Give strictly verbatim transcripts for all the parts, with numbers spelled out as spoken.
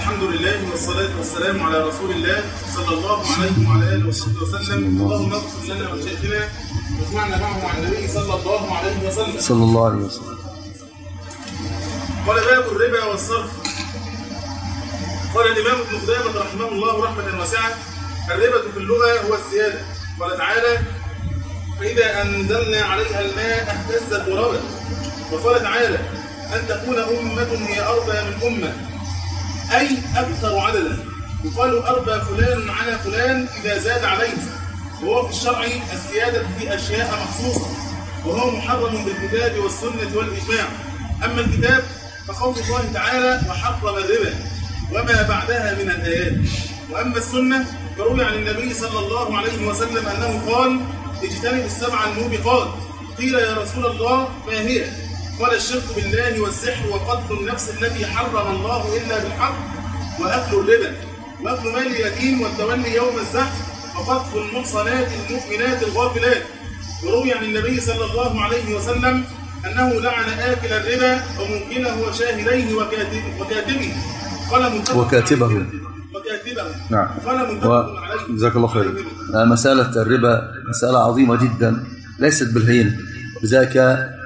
الحمد لله والصلاة والسلام على رسول الله صلى الله عليه وعلى آله وصحبه وسلم. اللهم اغفر لنا وشيخنا واجمعنا معه عن النبي صلى الله عليه وسلم. صلى الله عليه وسلم. قال باب الربا والصرف. قال الإمام ابن قدامة رحمه الله رحمة واسعة: الربا في اللغة هو الزيادة. قال تعالى: فإذا أنزلنا عليها الماء اهتزت وربت. وقال تعالى: أن تكون أمة هي أربى من أمة، أي أكثر عددا. يقال أربى فلان على فلان إذا زاد عليه، وهو في الشرع الزيادة في أشياء مخصوصة، وهو محرم بالكتاب والسنة والإجماع. أما الكتاب فقول الله تعالى: وحرم الربا وما بعدها من الآيات. وأما السنة فروي عن النبي صلى الله عليه وسلم أنه قال: اجتنبوا السبع الموبقات. قيل: يا رسول الله ما هي؟ قال: الشرك بالله والسحر وقتل النفس التي حرم الله إلا بالحق وأكل الربا وأكل مال اليتيم والتولي يوم الزحف وقذف المحصنات المؤمنات الغافلات. وروي عن النبي صلى الله عليه وسلم أنه لعن آكل الربا وممكنه وشاهديه وكاتبه. قال منتفق وكاتبه وكاتبه نعم. قال منتفق عليه. جزاك الله خير. مسألة الربا مسألة عظيمة جدا ليست بالهين، بذلك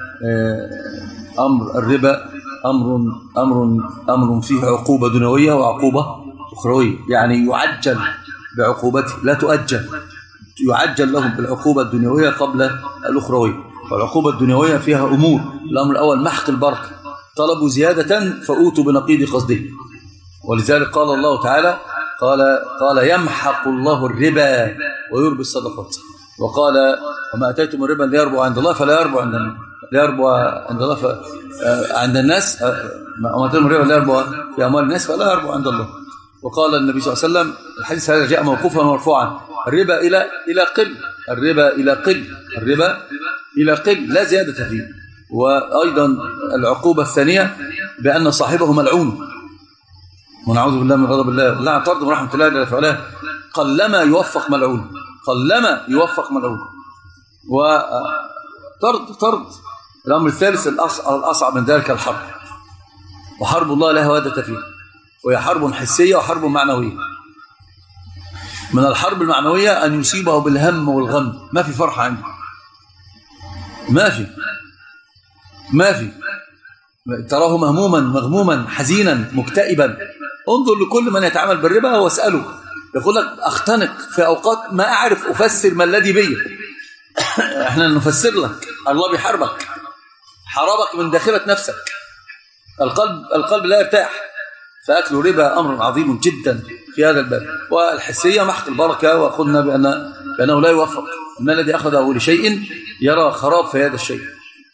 أمر الربا أمر أمر أمر فيه عقوبة دنيوية وعقوبة أخروية، يعني يعجل بعقوبته لا تؤجل، يعجل لهم بالعقوبة الدنيوية قبل الأخروية. والعقوبة الدنيوية فيها أمور: الأمر الأول محق البركة، طلبوا زيادة فأوتوا بنقيض قصده، ولذلك قال الله تعالى: قال قال يمحق الله الربا ويربي الصدقات. وقال: وما أتيتم من ربا ليربو عند الله فلا يربو عند الناس ليربو عند الله ف... عند الناس وما أتيتم من ربا ليربو في أموال الناس فلا يربو عند الله. وقال النبي صلى الله عليه وسلم: الحديث هذا جاء موقوفا ومرفوعا: الربا إلى إلى قل الربا إلى قل الربا إلى قل لا زيادة فيه. وأيضا العقوبة الثانية بأن صاحبه ملعون، ونعوذ بالله من غضب الله، لا طرد من رحمة الله جل وعلا، قلما يوفق ملعون قلما يوفق ملعون. وطرد طرد. الأمر الثالث الأصعب من ذلك الحرب، وحرب الله لا هوادة فيه، وهي حرب حسية وحرب معنوية. من الحرب المعنوية أن يصيبه بالهم والغم، ما في فرحة عنده، ما في ما في تراه مهموما مغموما حزينا مكتئبا. انظر لكل من يتعامل بالربا واسأله، يقول لك: أختنق في أوقات ما أعرف أفسر ما الذي بي. احنا نفسر لك، الله بيحاربك، حاربك من داخلة نفسك. القلب القلب لا يرتاح، فأكل ربا أمر عظيم جدا في هذا الباب. والحسية محق البركة، وأخذنا بأن بأنه لا يوفق. ما الذي أخذه لشيء يرى خراب في هذا الشيء،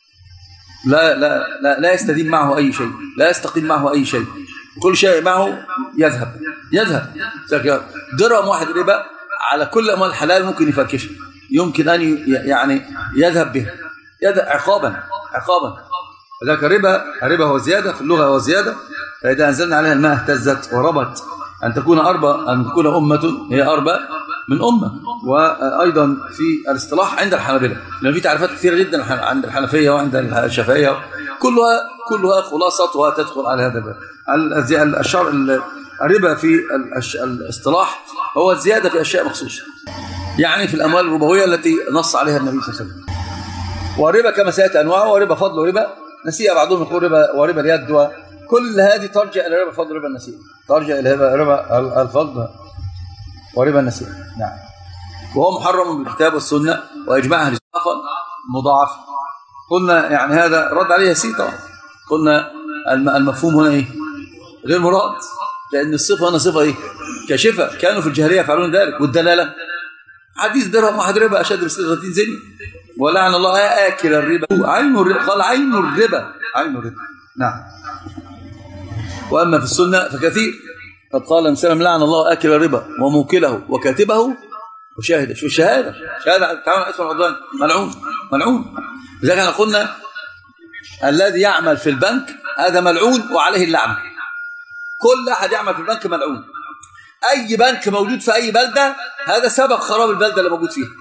لا لا لا, لا يستدين معه أي شيء، لا يستقيم معه أي شيء، كل شيء معه يذهب يذهب درهم واحد ربا على كل أموال حلال ممكن يفركشه، يمكن أن يعني يذهب به عقابا عقابا. ذاك الربا الربا هو زيادة في اللغة، هو زيادة. فإذا أنزلنا عليها الماء اهتزت وربت. أن تكون أربى أن تكون أمة هي أربى من أمة. وأيضا في الاصطلاح عند الحنابلة، لأن في تعريفات كثيرة جدا عند الحنفية وعند الشافعية، كلها كلها خلاصتها تدخل على هذا الباب. الشرع الربا في الاصطلاح هو الزيادة في أشياء مخصوصة، يعني في الأموال الربوية التي نص عليها النبي صلى الله عليه وسلم. والربا كما سيأتي أنواعه: وربا فضل وربا نسيئة، بعضهم يقول ربا وربا اليد، وكل هذه ترجع إلى ربا فضل وربا النسيئة، ترجع إلى ربا الفضل وربا النسيئة. نعم. وهو محرم بالكتاب والسنة وإجماع أهل السنة مضاعف. قلنا يعني هذا رد عليه يسير طبعا. قلنا المفهوم هنا إيه؟ غير مراد، لأن الصفة هنا صفة إيه؟ كاشفة، كانوا في الجاهلية يفعلون ذلك. والدلالة حديث درهم واحد ربا أشد من ستين زني، ولعن الله آكل الربا. عين الربا، قال عين الربا، عين الربا. نعم. وأما في السنة فكثير، قد قال النبي صلى الله عليه وسلم: لعن الله آكل الربا وموكله وكاتبه وشاهده. شو الشهادة؟ شهادة تعاون اسم العضوان، ملعون ملعون. لذلك احنا قلنا الذي يعمل في البنك هذا ملعون وعليه اللعنة. كل أحد يعمل في البنك ملعون. أي بنك موجود في أي بلدة هذا سبب خراب البلدة اللي موجود فيها.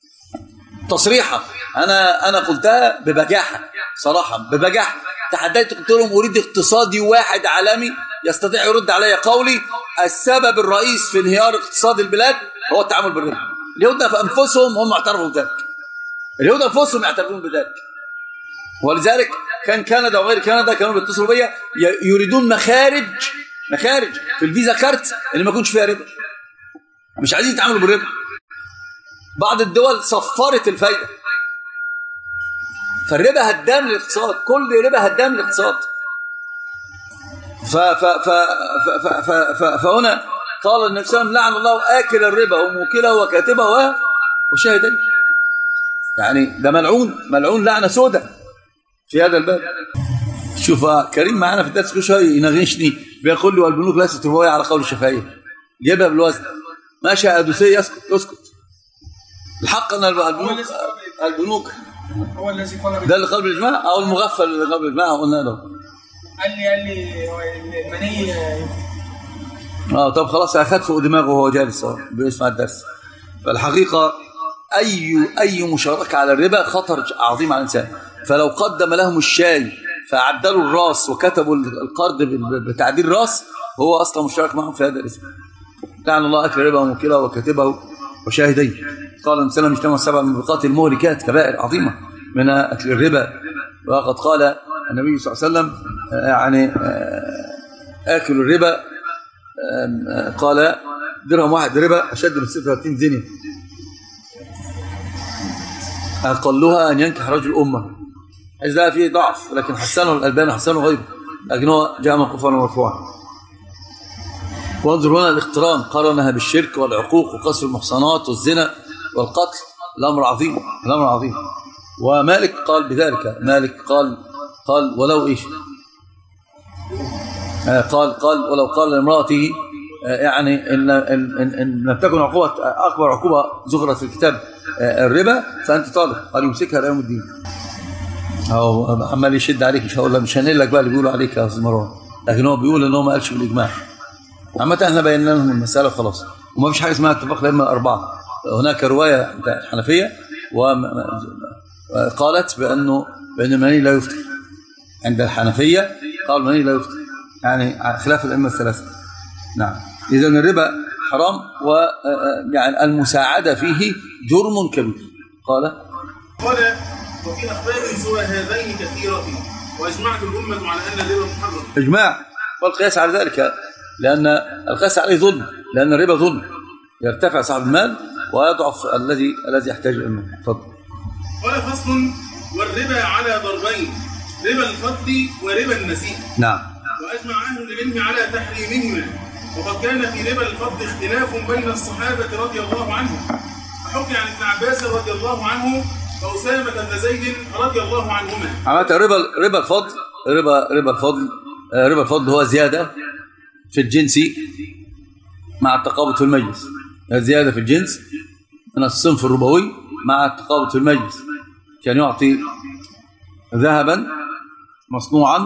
تصريحا أنا أنا قلتها ببجاحة، صراحة ببجاحة. تحديت قلت لهم: أريد اقتصادي واحد عالمي يستطيع يرد علي قولي السبب الرئيس في انهيار اقتصاد البلاد هو التعامل بالربا. اليهود في انفسهم هم اعترفوا بذلك، اليهود انفسهم يعترفون بذلك، ولذلك كان كندا وغير كندا كانوا بيتصلوا بيا يريدون مخارج مخارج في الفيزا كارت اللي ما يكونش فيها ربا، مش عايزين يتعاملوا بالربا. بعض الدول صفرت الفايده، فالربا هدام للاقتصاد، كل ربا هدام للاقتصاد. ف ف ف ف ف ف فهنا قال النبي صلى الله عليه وسلم لعن الله آكل الربا وموكله وكاتبه وشاهديه. يعني ده ملعون، ملعون لعنه سوداء في هذا الباب. شوف كريم معانا في الدرس كل شويه يناغشني بيقول لي والبنوك ليست ربويه على قول الشافعيه، جيبها بالوزن. ماشي يا ادوسيه، اسكت اسكت. الحق ان البنوك البنوك هو الذي قال ده اللي قال بالاجماع او المغفل اللي قال بالاجماع قلنا له. قال لي قال لي المني. اه طب خلاص اخذ فوق دماغه وهو جالس اهو بيسمع الدرس. فالحقيقه اي اي مشاركه على الربا خطر عظيم على الانسان. فلو قدم لهم الشاي فعدلوا الراس وكتبوا القرض بتعديل راس هو اصلا مشترك معهم في هذا الاسم. لعن الله اكل الربا وموكله وكاتبه وشاهديه. قال النبي صلى الله عليه وسلم اجتمع السبع الموبقات المهلكات كبائر عظيمه من اكل الربا. وقد قال النبي صلى الله عليه وسلم يعني اكل الربا قال درهم واحد ربا اشد من ستة وثلاثين زنيه اقلها ان ينكح رجل امه. هذا فيه ضعف لكن حسنه الالباني حسنه غيره، لكن هو جاء موقوفا ومرفوعا. وانظر هنا الاقتران قارنها بالشرك والعقوق وقصر المحصنات والزنا والقتل. الامر عظيم، الامر عظيم. ومالك قال بذلك، مالك قال قال ولو ايش آه قال قال ولو قال لامراته آه يعني ان ان ان, إن لم تكن عقوبه اكبر عقوبه ذكرت في الكتاب آه الربا فانت طالق، قال يمسكها الى يوم الدين. هو عمال يشد عليك، مش هقول لك مش هنقول لك بقى اللي بيقولوا عليك يا استاذ مروان، لكن هو بيقول ان هو ما قالش بالاجماع. عامه احنا بينا لهم المساله خلاص، وما فيش حاجه اسمها اتفاق الائمه الاربعه. هناك روايه حنفيه وقالت بانه بان المني لا يفطر. عند الحنفيه قال المني لا يفطر، يعني خلاف الائمه الثلاثه. نعم، اذا الربا حرام، ويعني المساعده فيه جرم كبير. قال قال وفي أخبار سوى هذين كثيرة، وأجمعت الأمة على أن الربا محرم. إجماع، والقياس على ذلك، لأن القياس عليه ظلم، لأن الربا ظلم، يرتفع صاحب المال ويضعف الذي الذي يحتاج إليه. تفضل. قال فصل والربا على ضربين، ربا الفضل وربا النسيء. نعم. وأجمع أهل العلم على تحريمهما، وقد كان في ربا الفضل اختلاف بين الصحابة رضي الله عنهم، فحكي عن ابن عباس رضي الله عنه وأسامة بن زيد رضي الله عنهما. عملت ربا ربا الفضل ربا ربا الفضل ربا الفضل هو زيادة في الجنس مع التقابض في المجلس، زيادة في الجنس من الصنف الربوي مع التقابض في المجلس. كان يعطي ذهبا مصنوعا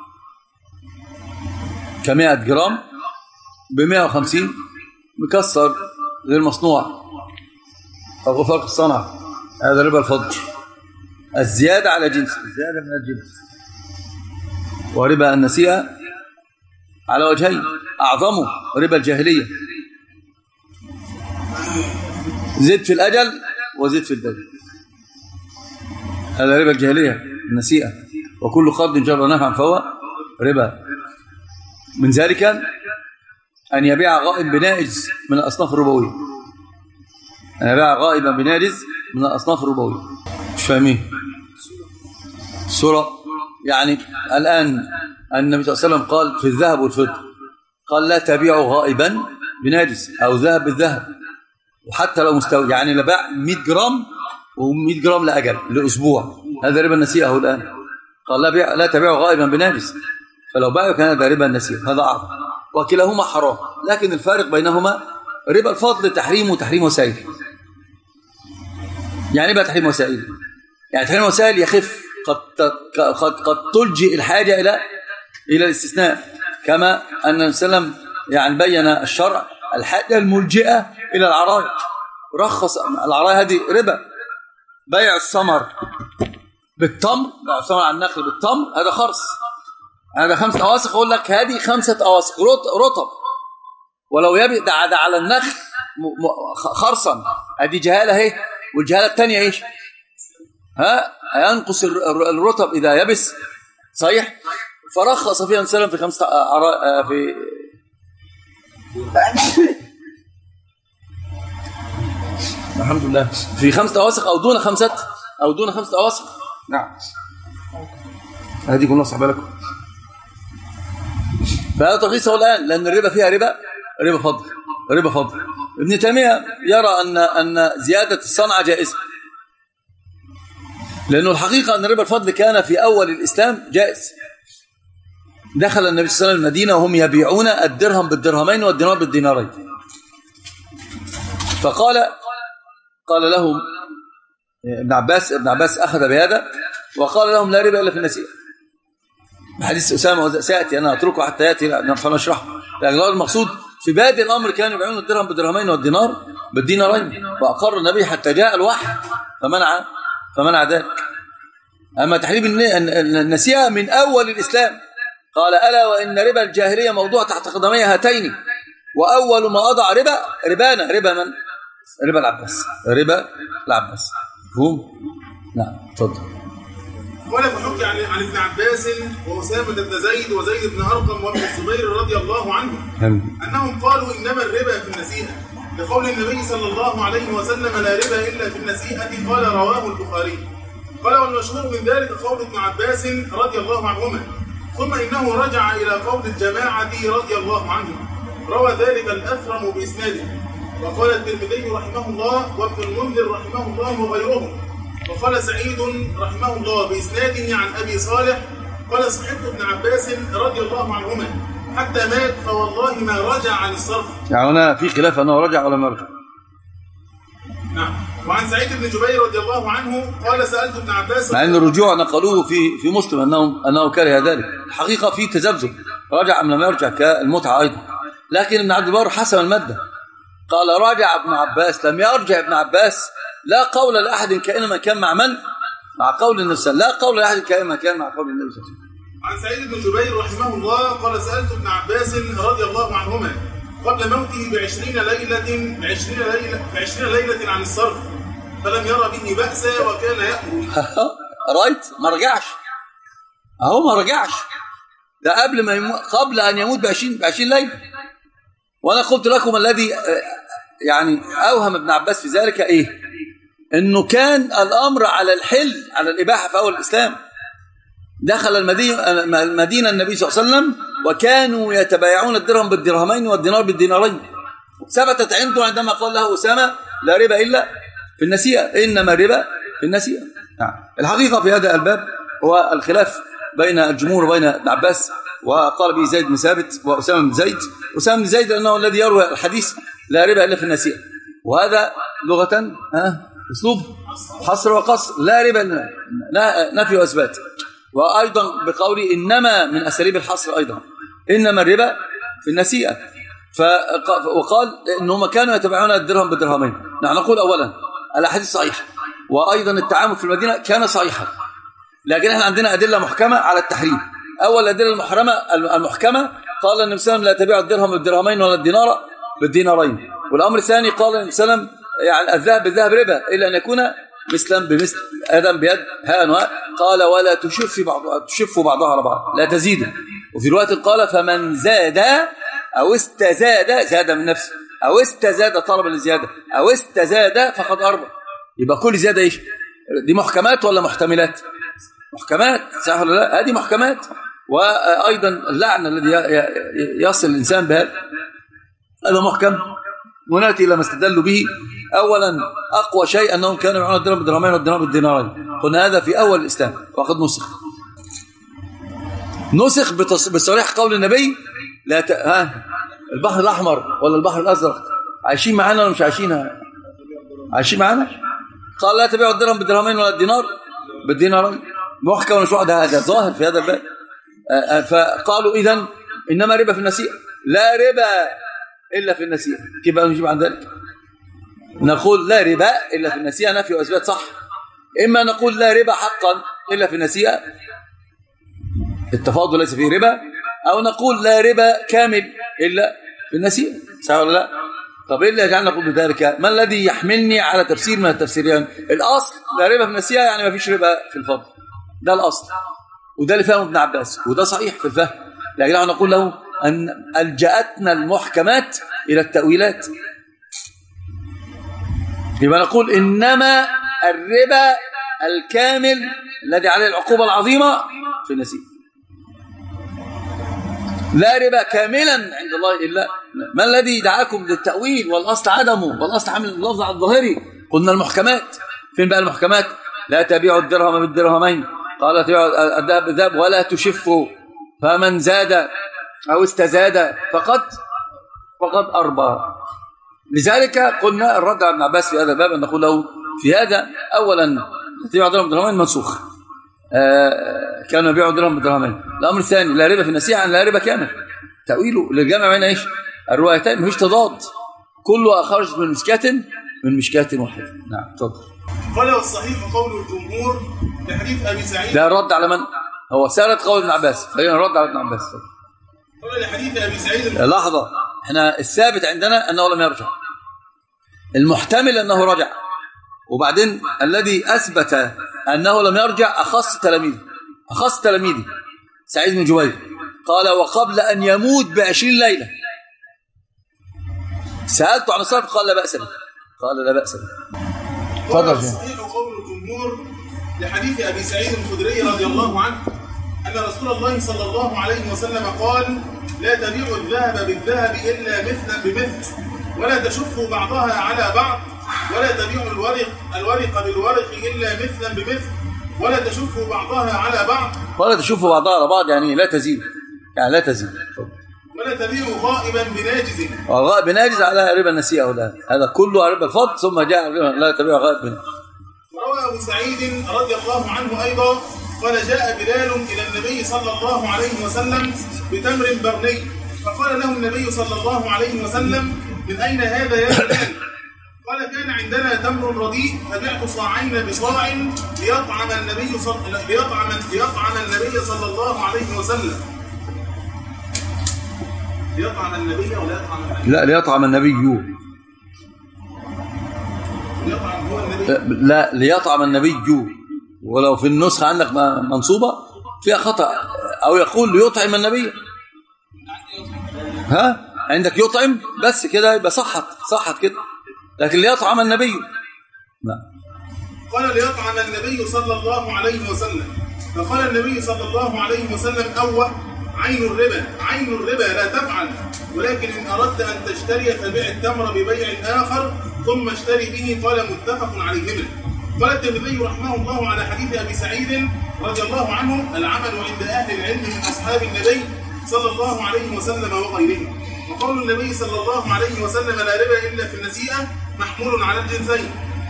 كمائة جرام بمائة وخمسين مكسر غير مصنوع أو فرق الصنع، هذا ربا الفضل. الزيادة على جنس، الزيادة من الجنس. وربا النسيئة على وجهين، أعظمه ربا الجاهلية، زد في الأجل وزد في الدجل، هذا ربا الجاهلية النسيئة. وكل قرض جر نفعا فهو ربا. من ذلك أن يبيع غائب بنائز من الأصناف الربوية، أن يبيع غائبا بنائز من الأصناف الربوية. مش فاهمين الصورة؟ يعني الآن النبي صلى الله عليه وسلم قال في الذهب والفضة، قال لا تبيعوا غائبا بناجس أو ذهب بالذهب، وحتى لو مستوي، يعني لباع مئة جرام و100 جرام لأجل لأسبوع، هذا ربا النسيئة. الآن قال لا بيع لا تبيعوا غائبا بناجس، فلو باعوا كان هذا ربا النسيئة، هذا أعظم. وكلاهما حرام، لكن الفارق بينهما ربا الفضل تحريم وتحريم وسائل. يعني بقى تحريم وسائل، يعني تحريم وسائل يخف، قد قد قد تلجئ الحاجة إلى إلى الاستثناء، كما أن النبي صلى الله عليه وسلم يعني بين الشرع الحاجة الملجئة إلى العرايا، رخص العرايا. هذه ربا. بيع الثمر بالتمر، بيع الثمر على النخل بالتمر، هذا خرص، هذا خمسة أواسق، أقول لك هذه خمسة أواسق رطب، ولو يبي ده على النخل خرصا، هذه جهالة اهي. والجهالة الثانية ايش؟ ها ينقص الرطب إذا يبس، صحيح؟ فرخص فيها النبي في خمسة في الحمد لله في خمسة أواسق أو دون خمسة أو دون خمسة أواسق. نعم، هذه كلها صعبة لكم. فهذا ترخيصه الآن، لأن الربا فيها ربا ربا فضل ربا فضل. ابن تيمية يرى أن أن زيادة الصنعة جائزة، لأنه الحقيقة أن ربا الفضل كان في أول الإسلام جائز. دخل النبي صلى الله عليه وسلم المدينة وهم يبيعون الدرهم بالدرهمين والدينار بالدينارين، فقال قال لهم ابن عباس ابن عباس أخذ بهذا وقال لهم لا ربا إلا في النسيئة. حديث أسامة سيأتي، أنا أتركه حتى يأتي نشرحه. لكن المقصود في بادئ الأمر كانوا يبيعون الدرهم بالدرهمين والدينار بالدينارين، وأقر النبي حتى جاء الوحي فمنع فمنع ذلك. أما تحريم النسيئة من أول الإسلام، قال ألا وإن ربا الجاهلية موضوع تحت قدمي هاتين، وأول ما أضع ربا ربانا ربا من؟ ربا العباس ربا العباس. مفهوم؟ نعم، تفضل. ولا بحكي عن عن ابن عباس وأسامة بن زيد وزيد بن أرقم وابن الزبير رضي الله عنهم أنهم قالوا إنما الربا في النسيئة، لقول النبي صلى الله عليه وسلم لا ربا إلا في النسيئة، قال رواه البخاري. قال والمشهور من ذلك قول ابن عباس رضي الله عنهما، ثم إنه رجع إلى قول الجماعة رضي الله عنهم، روى ذلك الأثرم بإسناده. وقال الترمذي رحمه الله وابن المنذر رحمه الله وغيرهم. وقال سعيد رحمه الله بإسناده عن أبي صالح قال صحبت ابن عباس رضي الله عنهما حتى مات فوالله ما رجع عن الصرف. يعني هنا في خلاف أنه رجع ولا ما رجع. نعم. وعن سعيد بن جبير رضي الله عنه قال سألت ابن عباس، مع أن الرجوع نقلوه في في مسلم أنه أنه كره ذلك. الحقيقة في تذبذب، رجع أم لم يرجع كالمتعة أيضا. لكن ابن عبد البر حسم المادة، قال راجع ابن عباس لم يرجع ابن عباس، لا قول لأحد كائنما كان مع من؟ مع قول النبي صلى الله عليه وسلم، لا قول لأحد كائنما كان مع قول النبي صلى الله عليه وسلم. عن سعيد بن جبير رحمه الله قال سألت ابن عباس رضي الله عنهما قبل موته بعشرين ليلة بعشرين ليلة بعشرين ليلة عن الصرف، فلم يرى به بأسا وكان يأمر. رايت ما رجعش، أهو ما رجعش، ده قبل ما يموت، قبل أن يموت بعشرين بعشرين ليلة. وأنا قلت لكم الذي يعني أوهم ابن عباس في ذلك إيه؟ إنه كان الأمر على الحل على الإباحة في أول الإسلام. دخل المدينة المدينة النبي صلى الله عليه وسلم وكانوا يتبايعون الدرهم بالدرهمين والدينار بالدينارين. ثبتت عنده عندما قال له أسامة لا ربا إلا في النسيئة، إنما الربا في النسيئة. نعم. الحقيقة في هذا الباب هو الخلاف بين الجمهور وبين ابن عباس، وقال به زيد بن ثابت وأسامة بن زيد. أسامة بن زيد لأنه الذي يروي الحديث لا ربا إلا في النسيئة، وهذا لغة ها أسلوب حصر وقصر، لا ربا لا نفي وإثبات. وأيضا بقولي إنما من أساليب الحصر أيضا، إنما الربا في النسيئة. وقال إنهم كانوا يتبعون الدرهم بالدرهمين. نحن نقول أولا الأحاديث صحيحة، وأيضا التعامل في المدينة كان صحيحا، لكن احنا عندنا أدلة محكمة على التحريم. أول الأدلة المحرمة المحكمة قال النبي صلى الله عليه وسلم لا تبيع الدرهم بالدرهمين ولا الدينار بالدينارين. والأمر الثاني قال النبي صلى الله عليه وسلم يعني الذهب بالذهب ربا إلا أن يكون مثلا بمثل آدم بيد ها أنواع. قال ولا تشف بعض تشف بعضها على بعض، لا تزيد. وفي رواية قال فمن زاد أو استزاد زاد من نفسه، أو استزاد طلب الزيادة، أو استزاد فقد أربع. يبقى كل زيادة إيش؟ دي محكمات ولا محتملات؟ محكمات، صح ولا لا؟ هذه محكمات. وأيضا اللعن الذي يصل الإنسان بهذا هذا محكم. ونأتي إلى ما استدلوا به. أولا أقوى شيء أنهم كانوا يبيعون الدرهم بالدرهمين والدينار بالدينارين. قلنا هذا في أول الإسلام وقد نسخ نسخ بصريح قول النبي لا ت... ها البحر الأحمر ولا البحر الأزرق عايشين معانا ولا مش عايشين عايشين معانا؟ قال لا تبيعوا الدرهم بالدرهمين ولا الدينار بالدينارين. محكم ولا شو؟ هذا ظاهر في هذا الباب. فقالوا إذن إنما ربا في النسيئة، لا ربا إلا في النسيئة. كيف نجيب عن ذلك؟ نقول لا ربا إلا في النسيئة نفي وإثبات، صح. إما نقول لا ربا حقا إلا في النسيئة، التفاضل ليس فيه ربا، أو نقول لا ربا كامل إلا في النسيئة، صح ولا لا؟ طب إيه اللي يجعلنا نقول بذلك؟ ما الذي يحملني على تفسير من التفسيرين؟ الأصل لا ربا في النسيئة، يعني ما فيش ربا في الفضل، ده الأصل، وده اللي فهمه ابن عباس، وده صحيح في الفهم. لكن نحن نقول له أن ألجأتنا المحكمات إلى التأويلات، يبقى نقول إنما الربا الكامل الذي عليه العقوبة العظيمة في النسيئة، لا ربا كاملا عند الله إلا. ما الذي دعاكم للتأويل والأصل عدمه، والأصل عامل اللفظ على الظاهري؟ قلنا المحكمات. فين بقى المحكمات؟ لا تبيعوا الدرهم بالدرهمين، قال تبيعوا الذهب بالذهب ولا تشفوا، فمن زاد أو استزاد فقد فقد أربى. لذلك قلنا الرد على ابن عباس في هذا الباب أن نقول له في هذا أولا تبيعوا الدرهم بالدرهمين منسوخ، آه كانوا يبيعوا الدرهم بالدرهمين. الأمر الثاني لا ربا في النسيئة، لا ربا كامل، تأويله للجمع بين ايش؟ الروايتين، مفيش تضاد، كله خرج من مشكاة من مشكاة واحدة. نعم تفضل. قال والصحيح قول الجمهور لحديث ابي سعيد. لا الرد على من؟ هو سارد قول ابن عباس، خلينا نرد على ابن عباس. قال لحديث ابي سعيد. لحظة، احنا الثابت عندنا انه لم يرجع، المحتمل انه رجع، وبعدين الذي اثبت انه لم يرجع اخص تلاميذه، اخص تلاميذه سعيد بن جبير، قال وقبل أن يموت بعشرين ليلة سألته عن الصلاة قال لا بأس به، قال لا بأس به. تفضل. صحيح قول الجمهور لحديث أبي سعيد الخدري رضي الله عنه أن رسول الله صلى الله عليه وسلم قال لا تبيعوا الذهب بالذهب إلا مثلا بمثل، ولا تشفوا بعضها على بعض، ولا تبيعوا الورق الورق بالورق إلا مثلا بمثل، ولا تشفوا بعضها على بعض. ولا تشوفوا بعضها على بعض يعني لا تزيد، يعني لا تزيد. ولا تبيعوا غائبا بناجز. والغائب بناجز على ربا النسيئة، ولا هذا كله ربا الفضل، ثم جاء لا تبيعوا غائب بناجز. وروى أبو سعيد رضي الله عنه أيضا قال جاء بلال إلى النبي صلى الله عليه وسلم بتمر برني، فقال له النبي صلى الله عليه وسلم من أين هذا يا بلال؟ قال كان عندنا تمر رديء فبعت صاعين بصاع ليطعم النبي صلى ليطعم ليطعم النبي صلى الله عليه وسلم. ليطعم النبي ولا يطعم النبي؟ لا ليطعم النبي. ليطعم هو النبي؟ لا ليطعم النبي، ولو في النسخة عندك منصوبة فيها خطأ، أو يقول ليطعم النبي. ها عندك يطعم بس كده يبقى صحت صحت كده، لكن ليطعم النبي لا. قال ليطعم النبي صلى الله عليه وسلم، فقال النبي صلى الله عليه وسلم أوه عين الربا عين الربا لا تفعل، ولكن إن أردت أن تشتري فبيع التمر ببيع آخر ثم اشتري به. قال متفق عليهما. قال الترمذي رحمه الله على حديث أبي سعيد رضي الله عنه العمل عند أهل العلم من أصحاب النبي صلى الله عليه وسلم وغيرهم، وقول النبي صلى الله عليه وسلم لا ربا إلا في النسيئة محمول على الجنسين.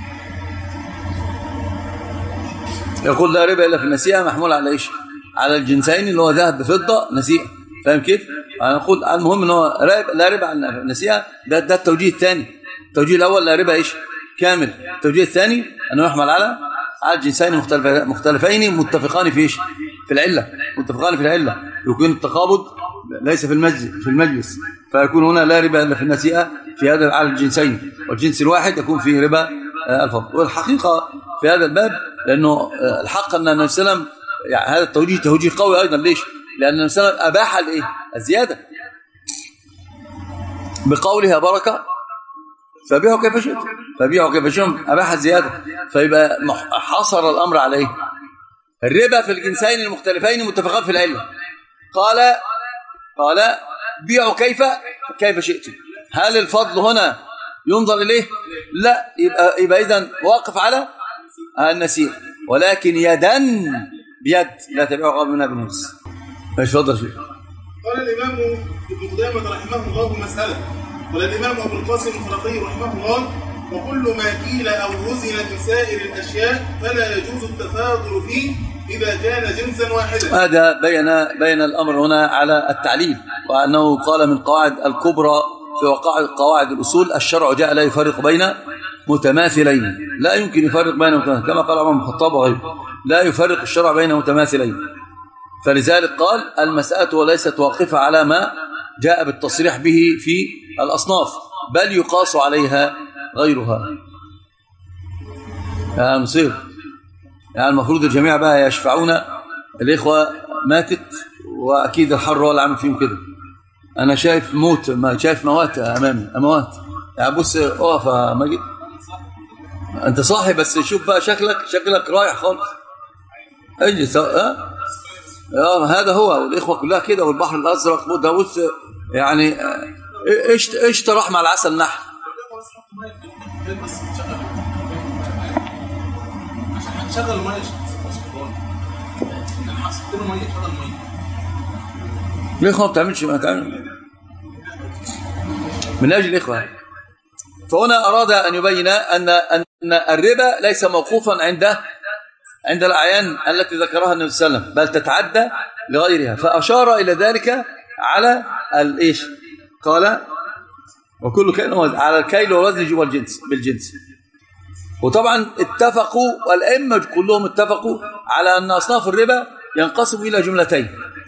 يقول لا ربا إلا في النسيئة محمول على إيش؟ على الجنسين اللي هو ذهب بفضة نسيئة، فاهم كيف؟ أنا أقول المهم إنه لا ربا على النسيئة، ده ده التوجيه الثاني. التوجيه الأول لا ربا إيش؟ كامل. التوجيه الثاني أنه يحمل على على الجنسين مختلفين متفقان في إيش؟ في العلة، متفقان في العلة، يكون التقابض ليس في المجلس في المجلس فيكون هنا لا ربا إلا في النسيئة في هذا على الجنسين، والجنس الواحد يكون فيه ربا الفضل. والحقيقة في هذا الباب لأنه الحق أن النبي صلى الله عليه وسلم يعني هذا التوجيه توجيه قوي أيضا. ليش؟ لأن النبي صلى الله عليه وسلم أباح الإيه؟ الزيادة بقولها بركة فبيعوا كيف شئتم فبيعوا كيف شئتم، أباح الزيادة، فيبقى حصر الأمر عليه الربا في الجنسين المختلفين متفقان في العلة. قال قال بيعوا كيف كيف شئتم. هل الفضل هنا ينظر إليه؟ لا، يبقى, يبقى إذن واقف على النسيئة، ولكن يدا بيد لا تبيعوا غير منها بالنفس. مش فضل شيء. قال الإمام ابن قدامة رحمه الله مسألة، قال الإمام أبو القاسم الخرقي رحمه الله وكل ما كيل أو وزن من سائر الأشياء فلا يجوز التفاضل فيه إذا كان جنسا واحدا. هذا بين بين الأمر هنا على التعليل، وأنه قال من قواعد الكبرى في وقاعد قواعد الأصول الشرع جاء لا يفرق بين متماثلين، لا يمكن يفرق بين متماثلين، كما قال عمر بن الخطاب وغيره لا يفرق الشرع بين متماثلين. فلذلك قال المسألة وليست واقفة على ما جاء بالتصريح به في الأصناف، بل يقاس عليها غيرها. يا مصير يعني المفروض الجميع بقى يشفعون. الإخوة ماتت وأكيد الحر هو اللي عامل فيهم كده. أنا شايف موت، ما شايف موات أمامي، أموات. يعني بص اقف يا ماجد، أنت صاحي بس شوف بقى شكلك شكلك رايح خالص. اجلس ها اه هذا هو، والإخوة كلها كده، والبحر الأزرق ده بص يعني ايش ايش راح مع العسل نحل. شغل الميه شغل الميه الإخوة ما بتعملش ما تعمل من أجل الإخوة. فهنا أراد أن يبين أن أن الربا ليس موقوفا عند عند الأعيان التي ذكرها النبي صلى الله عليه وسلم، بل تتعدى لغيرها، فأشار إلى ذلك على الإيش؟ قال وكل كائن على الكيل والوزن والجنس بالجنس. وطبعا اتفقوا والأئمة كلهم اتفقوا على أن أصناف الربا ينقسم إلى جملتين.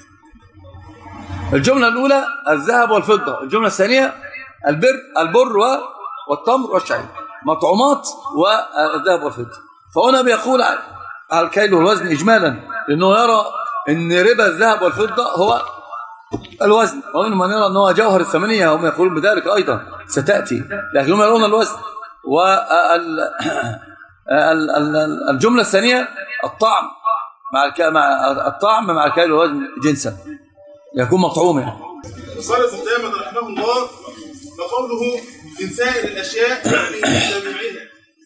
الجملة الأولى الذهب والفضة، الجملة الثانية البر البر والتمر والشعير، مطعومات والذهب والفضة. فهنا بيقول على الكيل والوزن إجمالا، لأنه يرى أن ربا الذهب والفضة هو الوزن، ومنهم من يرى أنه جوهر الثمانية، هم يقولون بذلك أيضا ستأتي، لكنهم يرون الوزن. والجملة الثانية الطعم مع الطعم مع الكيل والوزن جنسا يكون مطعوم. يعني قال ابن قدامة رحمه الله وقوله من سائر الأشياء يعني من جميعها،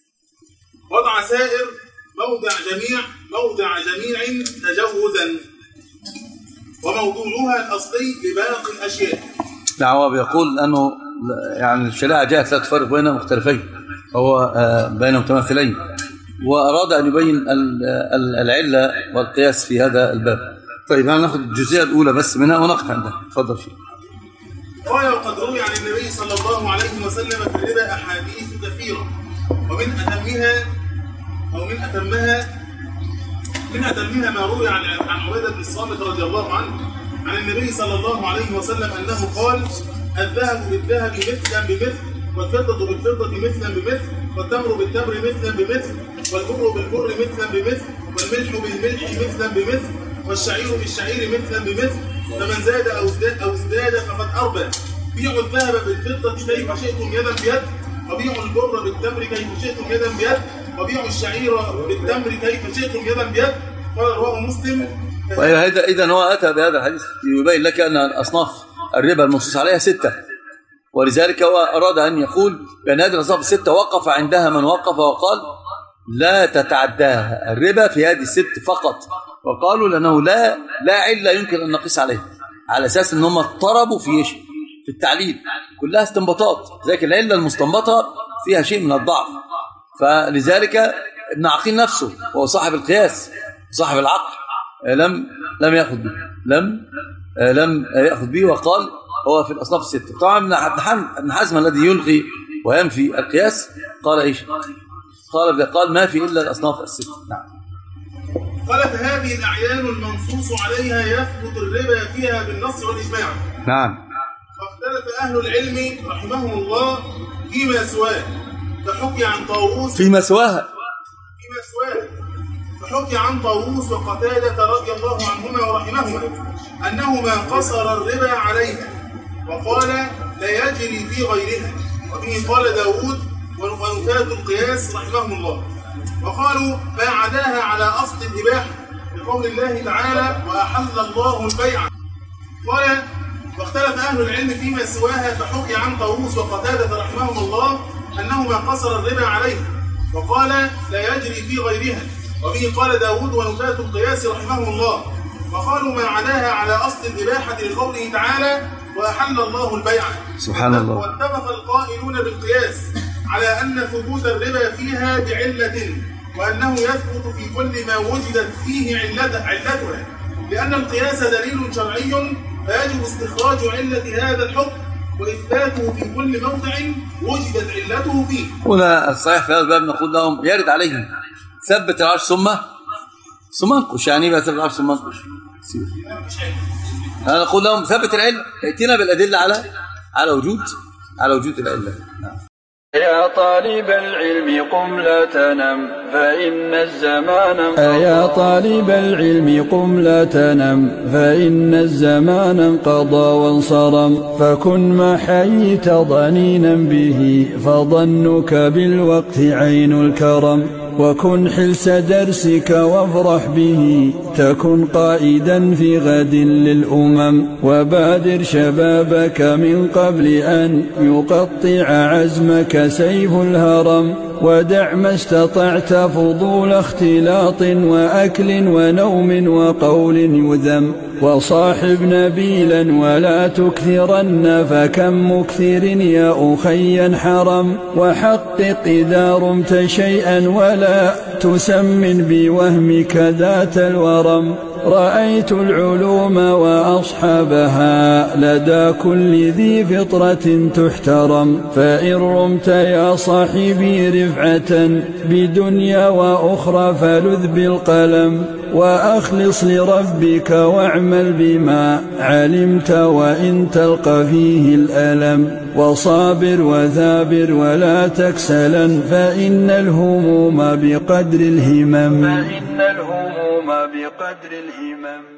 وضع سائر موضع جميع موضع جميع تجوزا، وموضوعها الأصلي لباقي الأشياء. نعم، هو بيقول أنه يعني الشريعة جاءت لا تفرق بين مختلفين، هو بين متماثلين، وأراد أن يبين العلة والقياس في هذا الباب. طيب أنا ناخذ الجزئية الأولى بس منها ونقف عندها. تفضل فيه. قال وقد روي عن النبي صلى الله عليه وسلم في الربا أحاديث كثيرة، ومن أتمها أو من أتمها من أتمها ما روي عن عن عبادة بن الصامت رضي الله عنه عن النبي صلى الله عليه وسلم أنه قال: الذهب بالذهب مثلا بمثل، والفضة بالفضة مثلا بمثل، والتمر بالتمر مثلا بمثل، والبر بالبر مثلا بمثل، والملح بالملح مثلا بمثل، والشعير بالشعير مثلا بمثل، فمن زاد أو ازداد أو ازداد فقد أربى. بيعوا الذهب بالفضة كيف شئتم يدا بيد، وبيعوا البر بالتمر كيف شئتم يدا بيد، وبيعوا الشعير بالتمر كيف شئتم يدا بيد. قال رواه مسلم. وإذا إذا هو أتى بهذا الحديث يبين لك أن أصناف الربا المنصوص عليها ستة، ولذلك هو أراد أن يقول بأن هذه الأصناف الستة وقف عندها من وقف وقال لا تتعداها الربا في هذه الست فقط، وقالوا لأنه لا لا علة يمكن أن نقيس عليها، على أساس أنهم اضطربوا في في التعليل، كلها استنباطات، لكن العلة المستنبطة فيها شيء من الضعف. فلذلك ابن عقيل نفسه هو صاحب القياس صاحب العقل لم لم يأخذ به لم لم يأخذ به وقال هو في الأصناف الستة. طبعا ابن حزم الذي يلغي وينفي القياس قال إيش؟ قال قال ما في إلا الأصناف الستة. نعم. قال فهذه الأعيان المنصوص عليها يثبت الربا فيها بالنص والإجماع. نعم. فاختلف أهل العلم رحمهم الله فيما سواه، فحكي عن طاووس فيما سواها فيما سواه فحكي عن طاووس وقتادة رضي الله عنهما ورحمهما أنهما قصر الربا عليها، وقال لا يجري في غيرها، وبه قال داود ونفاة القياس رحمهم الله. وقالوا ما عداها على أصل الإباحة بقول الله تعالى وأحل الله البيع. قال واختلف أهل العلم فيما سواها، فحكي عن طاووس وقتادة رحمهم الله أنهما قصر الربا عليها، وقال لا يجري في غيرها، وبه قال داود ونفاة القياس رحمهم الله. وقالوا ما عداها على أصل الإباحة لقوله تعالى وأحل الله البيع. سبحان الله. واتفق القائلون بالقياس على أن ثبوت الربا فيها بعلة، وأنه يثبت في كل ما وجدت فيه علة علتها، لأن القياس دليل شرعي، فيجب استخراج علة هذا الحكم وإثباته في كل موضع وجدت علته فيه. هنا الصحيح في هذا الباب نقول لهم يرد عليهم ثبت العرش ثم ثم انقش. يعني ايه ثبت العرش ثم انقش؟ أنا أقول لهم ثبت العلم، ائتنا بالأدلة على على وجود على وجود العلة. نعم. يا طالب العلم قم لا تنم فإن الزمان انقضى. يا طالب العلم قم لا تنم فإن الزمان انقضى وانصرم. فكن ما حييت ضنينا به فظنك بالوقت عين الكرم. وكن حلس درسك وافرح به تكن قائدا في غد للأمم. وبادر شبابك من قبل أن يقطع عزمك سيف الهرم. ودع ما استطعت فضول اختلاط وأكل ونوم وقول يذم. وصاحب نبيلا ولا تكثرن فكم مكثر يا أخي حرم. وحقق إذا رمت شيئا ولا تسمن بوهمك ذات الورم. رأيت العلوم وأصحابها لدى كل ذي فطرة تحترم. فإن رمت يا صاحبي رفعة بدنيا وأخرى فلذ بالقلم. وأخلص لربك واعمل بما علمت وإن تلقى فيه الألم. وصابر وثابر ولا تكسلا فإن الهموم بقدر الهمم. فإن الهموم بقدر الهمم.